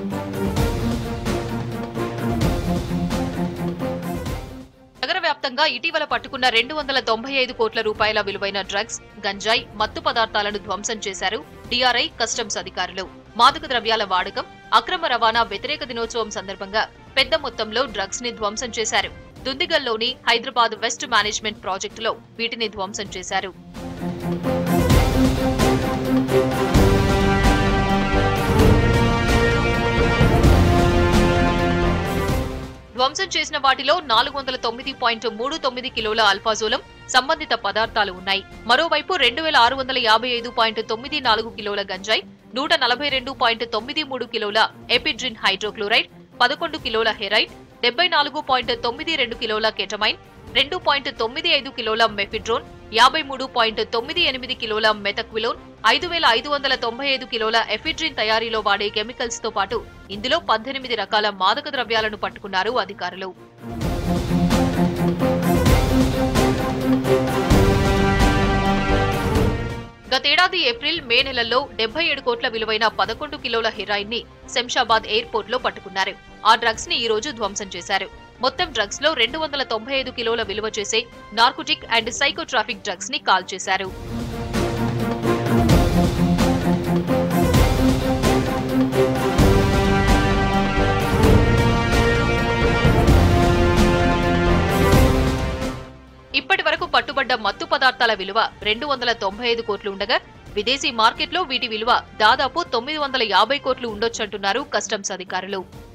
నగర వ్యాప్తంగా ఇటీవల పట్టుకున్న 295 కోట్ల రూపాయల విలువైన డ్రగ్స్, గంజాయి, మత్తు పదార్థాలను ధ్వంసం చేశారు DRI కస్టమ్స్ అధికారులు. మాదక ద్రవ్యాల వాడకం, అక్రమ రవాణా వ్యతిరేక దినోత్సవం సందర్భంగా పెద్ద మొత్తంలో డ్రగ్స్ ని ధ్వంసం చేశారు. దుందిగల్లోని హైదరాబాద్ వెస్ట్ మేనేజ్మెంట్ ప్రాజెక్టులో వీటిని ధ్వంసం చేశారు. ధ్వంసం చేసిన వాటిలో 409.39 కిలోల అల్ఫాజోలం సంబంధిత పదార్థాలు ఉన్నాయి. మరోవైపు 2655.94 కిలోల గంజాయి, 142.93 కిలోల ఎపిడ్రిన్ హైడ్రోక్లోరైడ్, 11 కిలోల హెరాయిన్, 74.92 కిలోల కెటమైన్, 2.95 కిలోల మెఫిడ్రోన్, 53.98 కిలోల మెథక్విలోన్, 5595 కిలోల ఎఫిడ్రిన్ తయారీలో వాడే కెమికల్స్ తో పాటు ఇందులో 18 రకాల మాదక ద్రవ్యాలను పట్టుకున్నారు అధికారులు. గతేడాది ఏప్రిల్, మే నెలల్లో 77 కోట్ల విలువైన 11 కిలోల హెరాయిన్ ని శంషాబాద్ ఎయిర్పోర్ట్ లో పట్టుకున్నారు. ఆ డ్రగ్స్ ని ఈ రోజు ధ్వంసం చేశారు. మొత్తం డ్రగ్స్ లో 295 కిలోల విలువ చేసే నార్కోటిక్ అండ్ సైకోట్రాఫిక్ డ్రగ్స్ ని కాల్చేశారు. ఇప్పటి వరకు పట్టుబడ్డ మత్తు పదార్థాల విలువ 295 కోట్లు ఉండగా విదేశీ మార్కెట్లో వీటి విలువ దాదాపు 950 కోట్లు ఉండొచ్చంటున్నారు కస్టమ్స్ అధికారులు.